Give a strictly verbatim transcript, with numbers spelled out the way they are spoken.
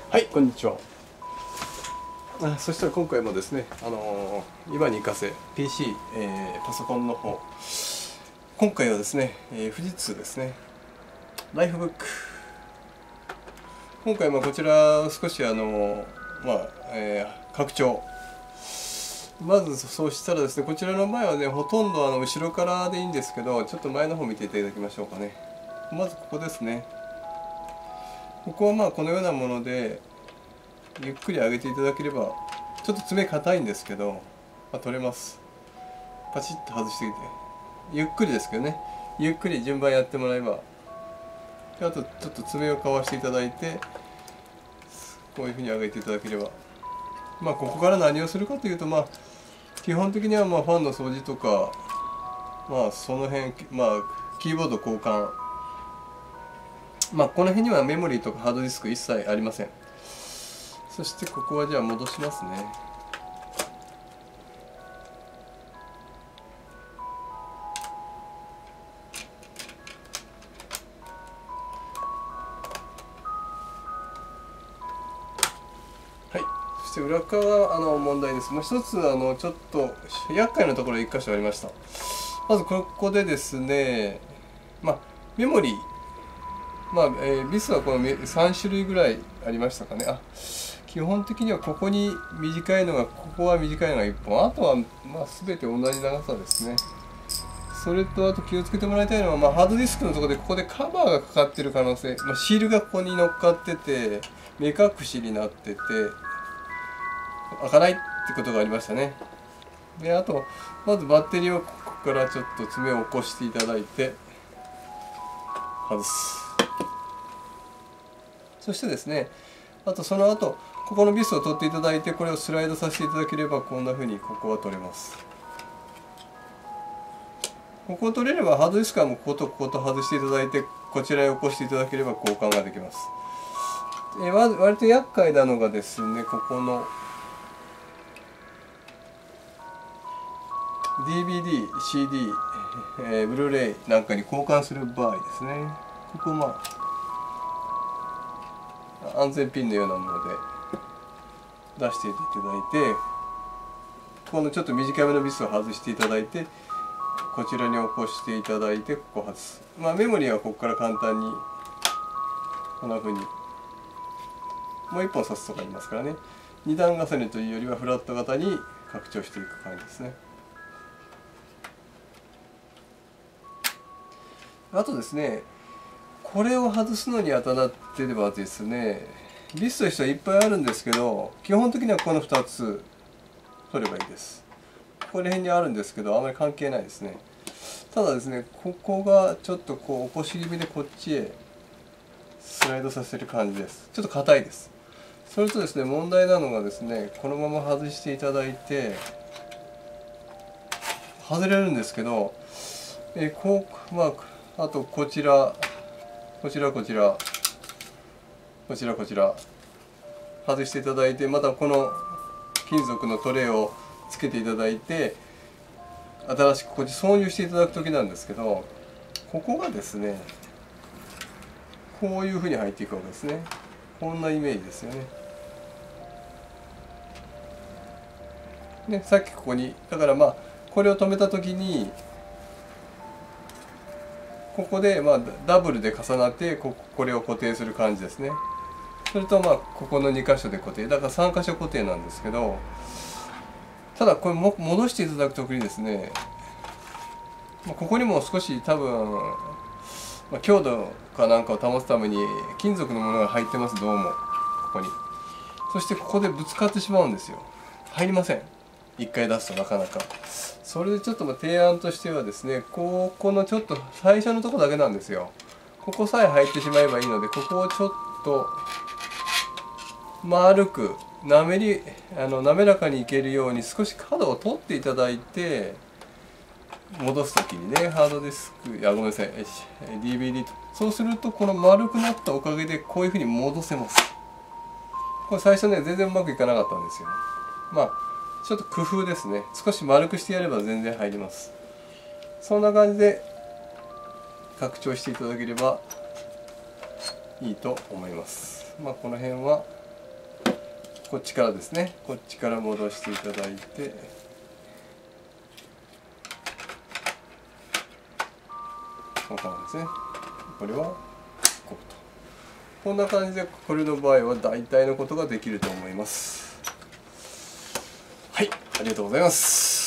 はい、こんにちは。あそしたら今回もですね、あのー、今に生かせ ピーシー、えー、パソコンの方、今回はですね、えー、富士通ですね、ライフブック。今回もこちら少しあのー、まあ、えー、拡張。まずそうしたらですね、こちらの前はね、ほとんどあの後ろからでいいんですけど、ちょっと前の方見ていただきましょうかね。まずここですね。ここはまあこのようなものでゆっくり上げていただければ、ちょっと爪硬いんですけど、まあ、取れます。パチッと外してきて、ゆっくりですけどね、ゆっくり順番やってもらえば、あとちょっと爪をかわしていただいて、こういうふうに上げていただければ、まあここから何をするかというと、まあ基本的にはまあファンの掃除とか、まあその辺、まあキーボード交換、まあこの辺にはメモリーとかハードディスク一切ありません。そしてここはじゃあ戻しますね。はい。そして裏側はあの問題です。もう一つあのちょっと厄介なところいっ箇所ありました。まずここでですね、まあメモリー、まあ、えー、ビスはこのさん種類ぐらいありましたかね。あ、基本的にはここに短いのが、ここは短いのがいっぽん、あとはまあ全て同じ長さですね。それとあと気をつけてもらいたいのは、まあ、ハードディスクのところでここでカバーがかかっている可能性、まあ、シールがここに乗っかってて目隠しになってて開かないってことがありましたね。であとまずバッテリーをここからちょっと爪を起こしていただいて外す。そしてですね、あとその後ここのビスを取っていただいて、これをスライドさせていただければこんな風にここは取れます。ここを取れればハードディスクはもうこことここと外していただいて、こちらへ起こしていただければ交換ができます。え割と厄介なのがですね、ここの ディービーディー、シーディー、えー、ブルーレイなんかに交換する場合ですね、ここまあ安全ピンのようなもので出していただいて、このちょっと短めのビスを外していただいて、こちらに起こしていただいて、ここ外す。まあメモリーはここから簡単にこんな風にもう一本刺すとか言いますからね、二段重ねというよりはフラット型に拡張していく感じですね。あとですね、これを外すのにあたってればですね、ビスとしてはいっぱいあるんですけど、基本的にはこのふたつ取ればいいです。この辺にあるんですけど、あまり関係ないですね。ただですね、ここがちょっとこう起こし気味でこっちへスライドさせる感じです。ちょっと硬いです。それとですね、問題なのがですね、このまま外していただいて外れるんですけど、えこうまああとこちらこちらこちらこちらこちら外していただいて、またこの金属のトレイをつけていただいて、新しくこっち挿入していただく時なんですけど、ここがですねこういうふうに入っていくわけですね。こんなイメージですよね。ね、さっきここにだからまあこれを止めた時にここでまあダブルで重なってここれを固定する感じですね。それとまあここのに箇所で固定だからさん箇所固定なんですけど、ただこれも戻していただく時にですね、ここにも少し多分、まあ、強度かなんかを保つために金属のものが入ってます。どうもここに。そしてここでぶつかってしまうんですよ。入りません。一回出すとなかなか。それでちょっとまあ提案としてはですね、ここのちょっと最初のところだけなんですよ。ここさえ入ってしまえばいいので、ここをちょっと丸く滑りあの滑らかにいけるように少し角を取っていただいて、戻す時にね、ハードディスクいやごめんなさい ディービーディー とそうするとこの丸くなったおかげでこういうふうに戻せます。これ最初ね全然うまくいかなかったんですよ。まあちょっと工夫ですね。少し丸くしてやれば全然入ります。そんな感じで拡張していただければいいと思います。まあこの辺はこっちからですね、こっちから戻していただいて、こんな感じですね。これはこうと、こんな感じでこれの場合は大体のことができると思います。はい、ありがとうございます。